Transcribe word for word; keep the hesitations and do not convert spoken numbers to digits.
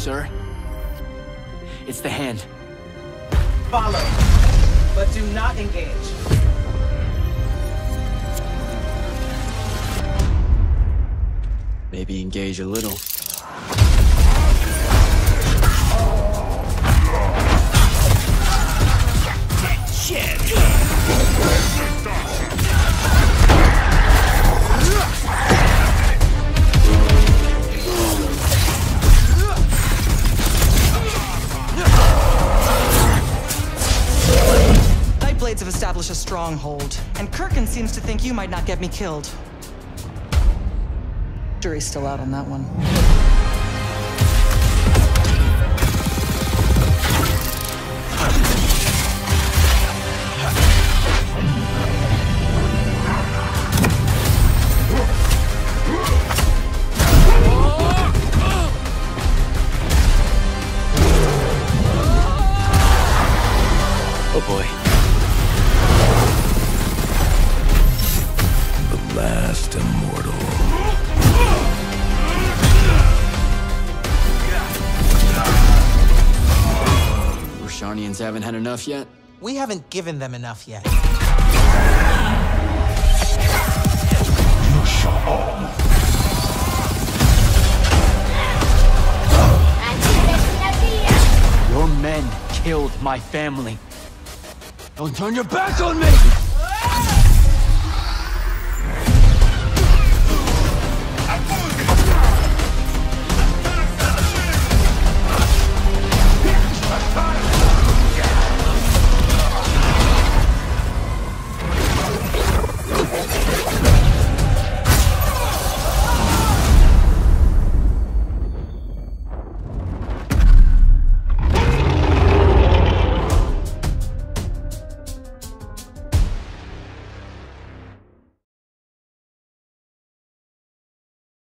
Sir, it's the hand. Follow, but do not engage. Maybe engage a little. Nightblades have established a stronghold, and Kirkin seems to think you might not get me killed. Jury's still out on that one. Oh boy. The last Immortal. Roshanians haven't had enough yet? We haven't given them enough yet. Your men killed my family. Don't turn your back on me!